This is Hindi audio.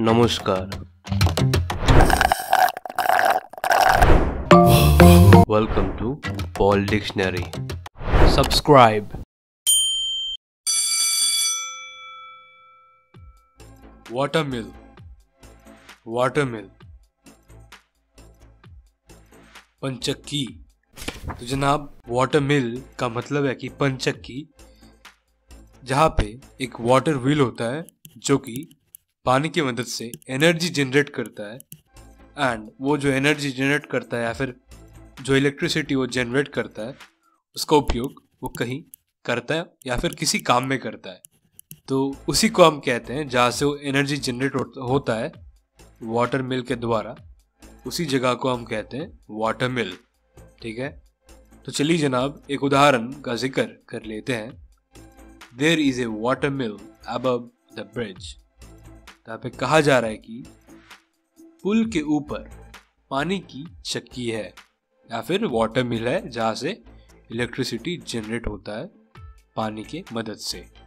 नमस्कार। Welcome to Paul Dictionary. Subscribe. Watermeal, watermeal, पंचक्की। तो जनाब वाटरमिल का मतलब है कि पंचक्की, जहाँ पे एक वाटर व्हील होता है जो कि पानी की मदद से एनर्जी जनरेट करता है। एंड वो जो एनर्जी जनरेट करता है या फिर जो इलेक्ट्रिसिटी वो जनरेट करता है उसका उपयोग वो कहीं करता है या फिर किसी काम में करता है। तो उसी को हम कहते हैं जहाँ से वो एनर्जी जनरेट होता है वाटर मिल के द्वारा, उसी जगह को हम कहते हैं वाटर मिल। ठीक है, तो चलिए जनाब एक उदाहरण का जिक्र कर लेते हैं। There is a water mill above the bridge. यहाँ पे कहा जा रहा है कि पुल के ऊपर पानी की चक्की है या फिर वाटर मिल है जहाँ से इलेक्ट्रिसिटी जनरेट होता है पानी की मदद से।